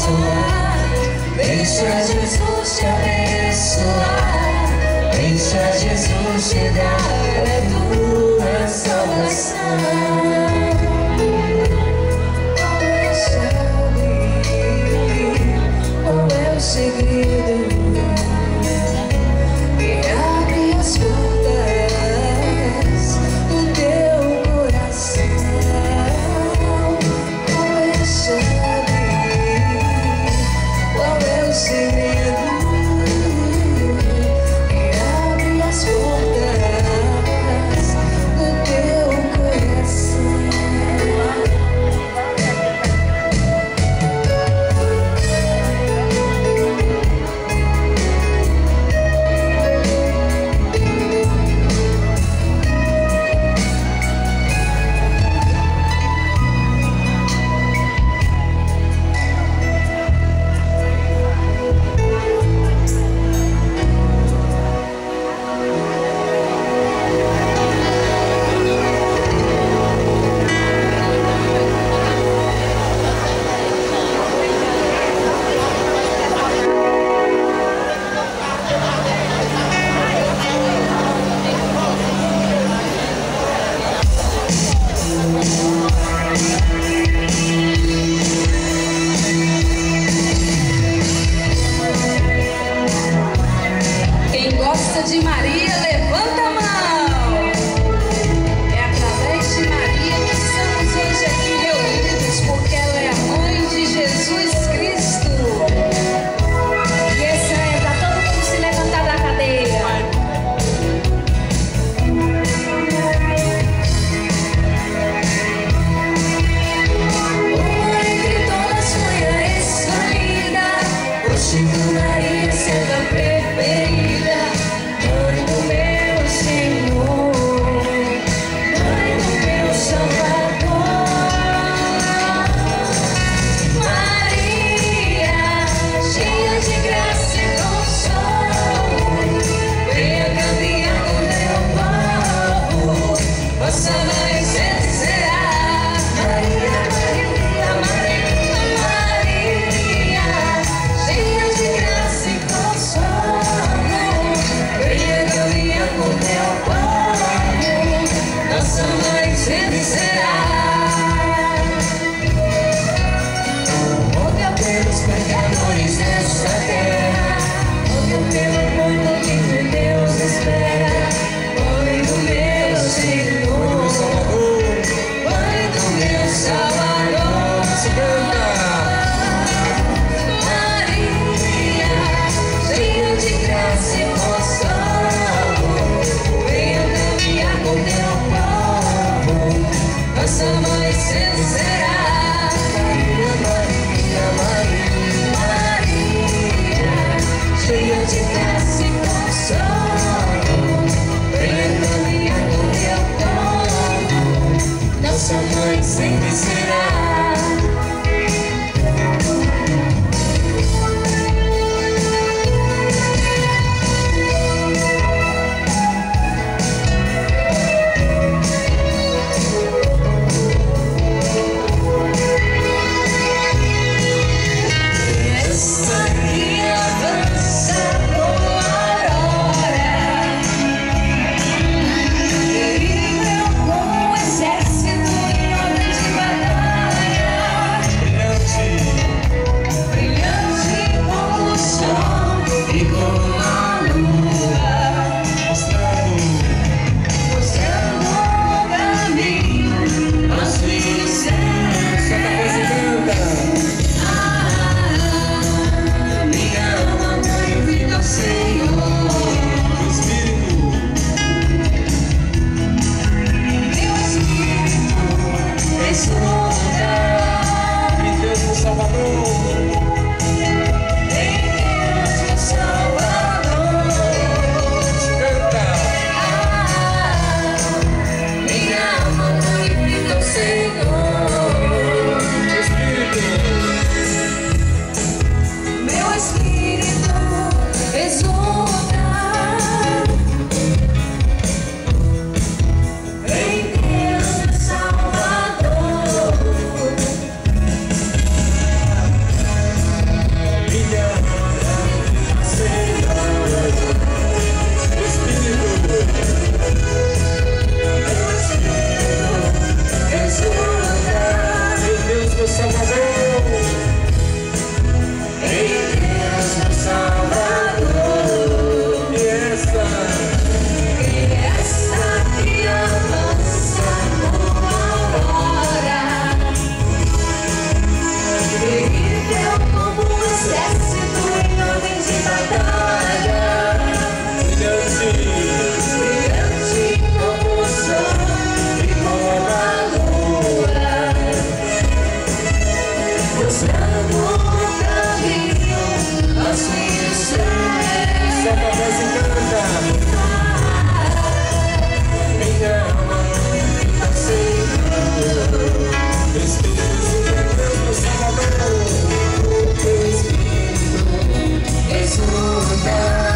abençoar. Deixa Jesus te abençoar. Deixa Jesus te dar a tua salvação. Qual é a chave? Qual é o segredo que abre as portas do teu coração? Qual é a chave? Qual é o segredo que abre as portas do teu coração? Quem gosta de Maria, levanta a mão. É através de Maria que estamos hoje aqui reunidos, porque ela é a mãe de Jesus Cristo. E esse é para todo mundo se levantar da cadeira. Uma entre todas foi a escolhida, postindo Maria sendo a preferida. Mãe do meu Senhor, Mãe do meu Salvador. Maria, cheia de graça e consolo, venha caminhar com teu povo, vossa mãe sempre será. Maria, Maria, Maria, Maria, cheia de graça e consolo, venha caminhar com teu povo, nossa mãe sempre será. Roga pelos pecadores desta terra, roga pelo povo que de Deus espera. Mãe do meu Senhor, Mãe do meu Salvador. Maria, cheia de graça e consolo, venha caminhar com teu povo, nossa mãe sempre será. Maria, Maria, Maria, cheia de graça e consolo, venha caminhar com teu povo, nossa mãe sempre será. Esta criança com a aurora, terrível como um exército em ordem de batalha, brilhante como o sol e como a lua, mostrando o caminho aos filhos seus. Minha alma glorifica ao Senhor. Meu espírito exulta em Deus meu Salvador. Minha alma glorifica ao Senhor. Meu espírito exulta em Deus meu Salvador. posso andar.